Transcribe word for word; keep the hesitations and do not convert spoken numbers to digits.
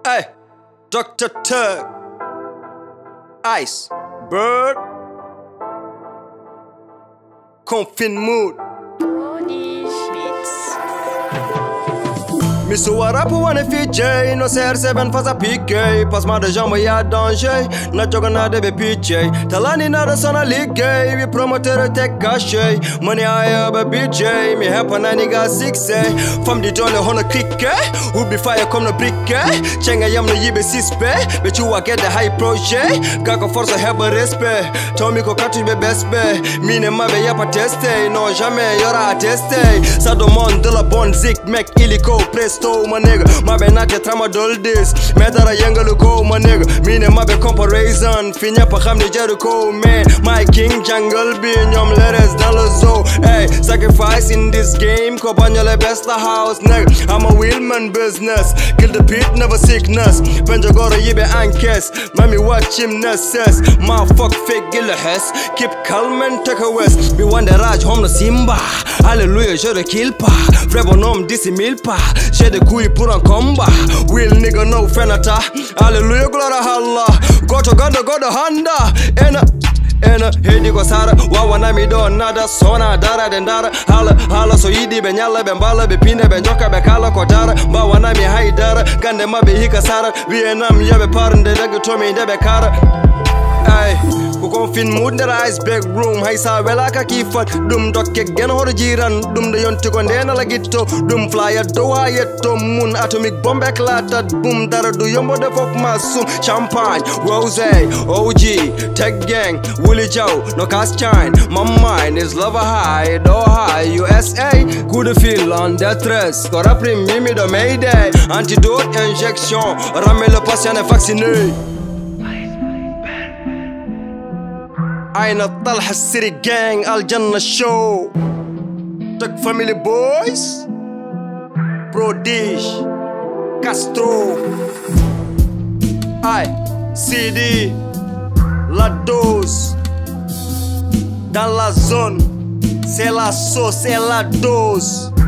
Hey, Doctor Turk, Ice, Bird, Confin Mood. Me so a rap wanna fit J, no C R seven faz a P K. Pas ma de jambe ya danger, na joga na de P J. Talani na da sana ligue, we promoter tech cache. Money I have a B J, me help na nigga six A. From the donne hona click, who be fire come no brick. Chenga yam no yibe sispe, but you a get the high project. Gaga force have a respect. Tommy ko katu be best be, mine ma be ya pa teste, no jamais yora atteste. Ça demande de la bonne zik, mec illico press. My nigga, my be not get trama dull this. Matter a younger go, my nigga. Mean my be comparison. Finya pa kham ni Jericho, man. My king jungle be nyom letters dollars zo. Hey, sacrifice in this game. Kopanyole best the house, nigga. I'm a wheelman business. Kill the beat, never sickness. Benja gora yibe ankes. Mami watch him nesses. My fuck fake gilla has. Keep calm and take a west. Be one the raj home no Simba. Hallelujah, je the kill pa. Frebonom disi milpa. De couille pour un combat. Will nigga no fenata. Hallelujah, glory Allah. Goto ganda godo handa. Ena Ena hedi go sara. Wawa na mi do nada. Sona dara dendara. Hala hala so idi be nyala be mbala be pine be njoka be kala ko dara. Bawa na mi haidara. Gande ma be hika sara. Vietnam ya be parnde dege to mi de be kara. Ay, ku confin mood der iceberg room. Hay sa wela ka kifat. Dum dokke gen hor jiran. Dum de yonti ko ndena la gitto. Dum flyer do ayetto moon. Atomic bomb eklatat. Boom dara du yombo de fok masum. Champagne, rose, O G, tech gang, Willie Joe, no cast shine. My mind is love a high, do high, U S A. Could feel on death rest. Kora primi mi do mayday. Antidote injection. Ramelo patient vacciné. Aina Talha City Gang, Al Jannah Show. Tech Family Boys, Prodige, Castro, I, C D, La Dose. Dans la zone, c'est la sauce et la dose.